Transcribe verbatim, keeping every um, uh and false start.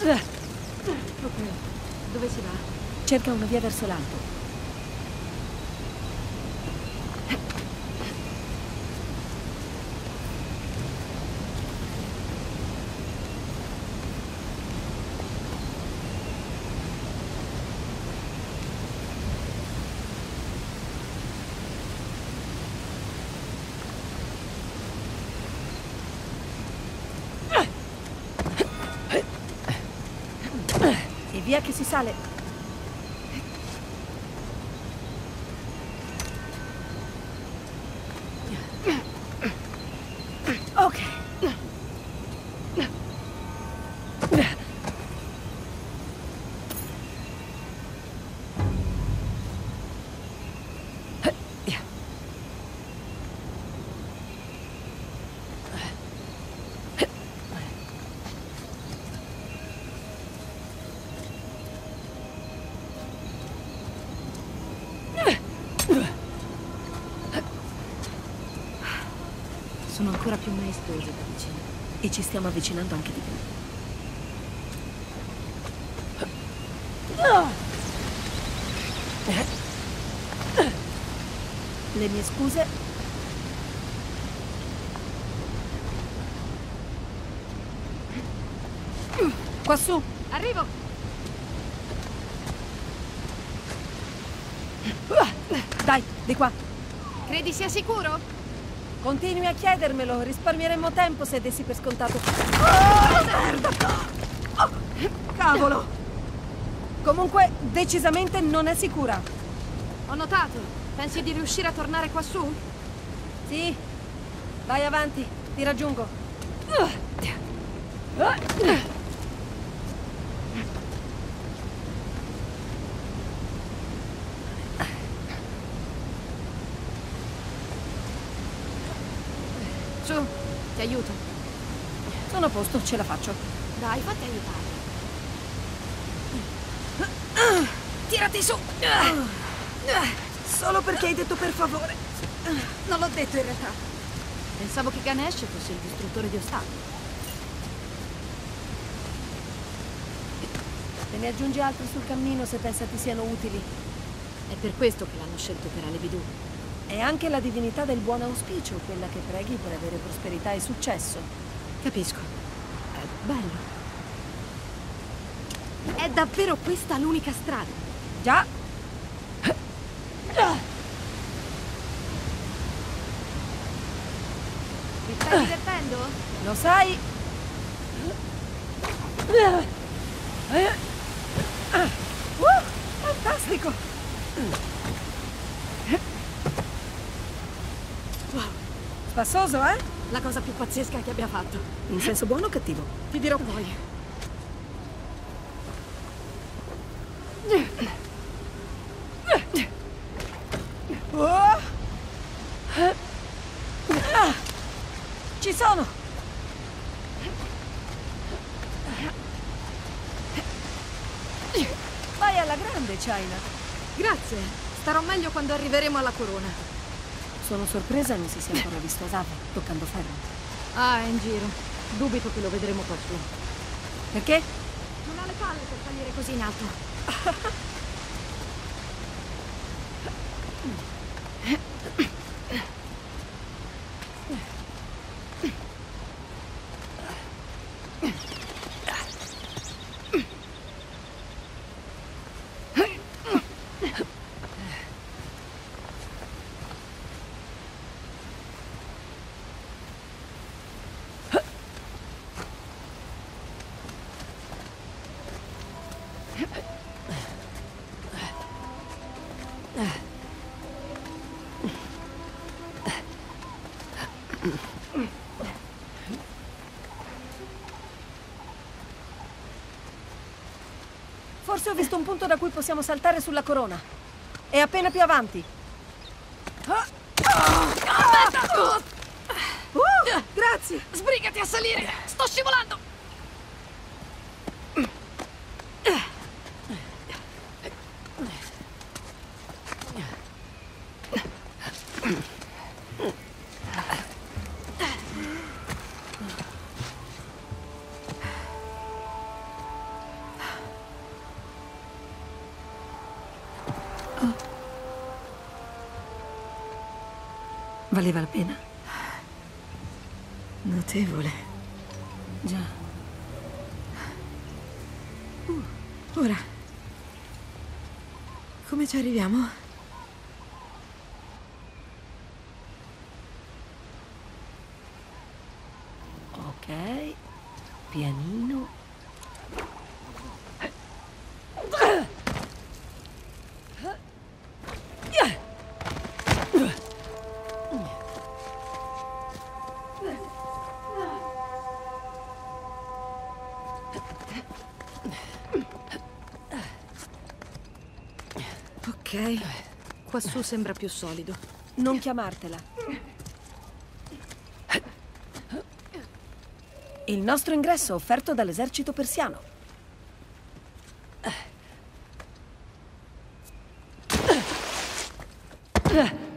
Ok, dove si va? Cerca una via verso l'alto. E via che si sale. Ok. Sono ancora più maestose da vicino. E ci stiamo avvicinando anche di più. Le mie scuse. Quassù. Arrivo! Dai, di qua. Credi sia sicuro? Continui a chiedermelo, risparmieremmo tempo se dessi per scontato. Oh, merda! Oh, cavolo! Comunque, decisamente non è sicura. Ho notato. Pensi di riuscire a tornare quassù? Sì. Vai avanti, ti raggiungo. Su, ti aiuto. Sono a posto, ce la faccio. Dai, fatti aiutare. Tirati su! Solo perché hai detto per favore. Non l'ho detto in realtà. Pensavo che Ganesh fosse il distruttore di ostacoli. Te ne aggiungi altri sul cammino se pensa ti siano utili. È per questo che l'hanno scelto per Alevidu. È anche la divinità del buon auspicio, quella che preghi per avere prosperità e successo. Capisco. È bello. È davvero questa l'unica strada? Già. Ti stai divertendo? Lo sai? Uh, fantastico! Wow, Spassoso, eh? la cosa più pazzesca che abbia fatto. In senso buono o cattivo? Ti dirò poi. Oh. Ah, ci sono! Vai alla grande, China. Grazie. Starò meglio quando arriveremo alla corona. Sono sorpresa non si sia ancora visto Asave toccando ferro. Ah, è in giro. Dubito che lo vedremo qua su. Perché? Non ha le palle per salire così in alto. Forse ho visto un punto da cui possiamo saltare sulla corona. È appena più avanti. Aspetta! Uh, grazie! Sbrigati a salire! Sto scivolando! Valeva la pena? Notevole. Già. Uh, ora, come ci arriviamo? Ok, pianino. Ok, quassù sembra più solido. Non chiamartela. Il nostro ingresso offerto dall'esercito persiano. Uh.